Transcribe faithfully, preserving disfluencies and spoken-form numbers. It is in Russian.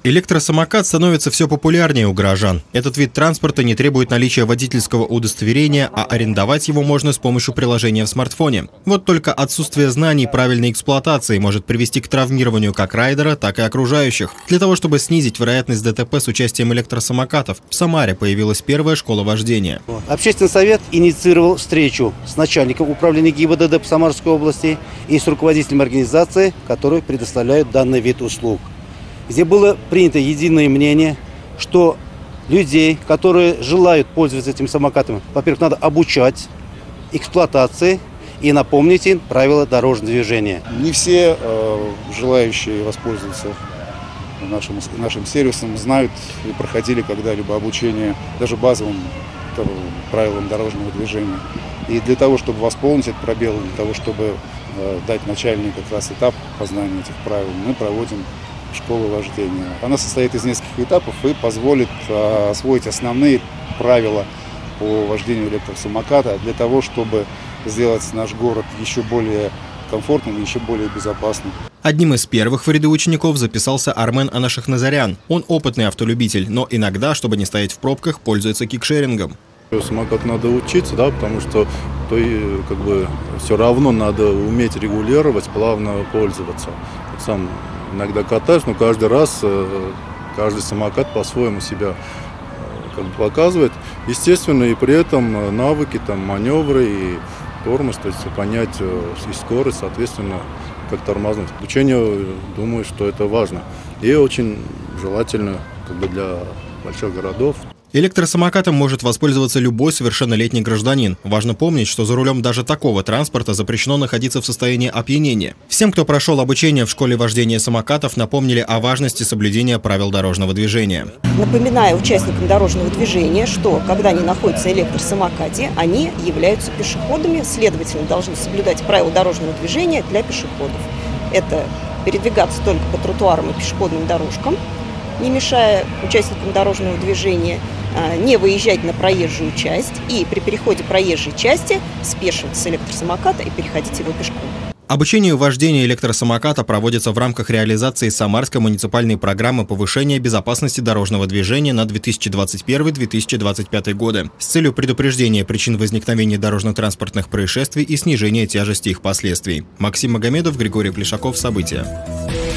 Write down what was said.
Электросамокат становится все популярнее у горожан. Этот вид транспорта не требует наличия водительского удостоверения, а арендовать его можно с помощью приложения в смартфоне. Вот только отсутствие знаний правильной эксплуатации может привести к травмированию как райдера, так и окружающих. Для того, чтобы снизить вероятность ДТП с участием электросамокатов, в Самаре появилась первая школа вождения. Общественный совет инициировал встречу с начальником управления ГИБДД по Самарской области и с руководителем организации, которые предоставляют данный вид услуг, где было принято единое мнение, что людей, которые желают пользоваться этим самокатом, во-первых, надо обучать эксплуатации и напомнить им правила дорожного движения. Не все э, желающие воспользоваться нашим, нашим сервисом знают и проходили когда-либо обучение даже базовым правилам дорожного движения. И для того, чтобы восполнить этот пробел, для того, чтобы э, дать начальный как раз этап познания этих правил, мы проводим школу вождения. Она состоит из нескольких этапов и позволит э, освоить основные правила по вождению электросамоката для того, чтобы сделать наш город еще более комфортным и еще более безопасным. Одним из первых в ряды учеников записался Армен Анашахназарян. Он опытный автолюбитель, но иногда, чтобы не стоять в пробках, пользуется кикшерингом. Самокат надо учиться, да, потому что то и, как бы, все равно надо уметь регулировать, плавно пользоваться. Вот сам иногда катаюсь, но каждый раз каждый самокат по-своему себя как бы показывает. Естественно, и при этом навыки, там, маневры и тормоз, то есть понять и скорость, соответственно, как тормознуть. Обучение, думаю, что это важно. И очень желательно как бы для больших городов. Электросамокатом может воспользоваться любой совершеннолетний гражданин. Важно помнить, что за рулем даже такого транспорта запрещено находиться в состоянии опьянения. Всем, кто прошел обучение в школе вождения самокатов, напомнили о важности соблюдения правил дорожного движения. Напоминаю участникам дорожного движения, что когда они находятся на электросамокате, они являются пешеходами, следовательно, должны соблюдать правила дорожного движения для пешеходов. Это передвигаться только по тротуарам и пешеходным дорожкам, не мешая участникам дорожного движения, не выезжать на проезжую часть и при переходе проезжей части спешивать с электросамоката и переходить его пешком. Обучение вождению электросамоката проводится в рамках реализации Самарской муниципальной программы повышения безопасности дорожного движения на две тысячи двадцать первый — две тысячи двадцать пятый годы с целью предупреждения причин возникновения дорожно-транспортных происшествий и снижения тяжести их последствий. Максим Магомедов, Григорий Плешаков. События.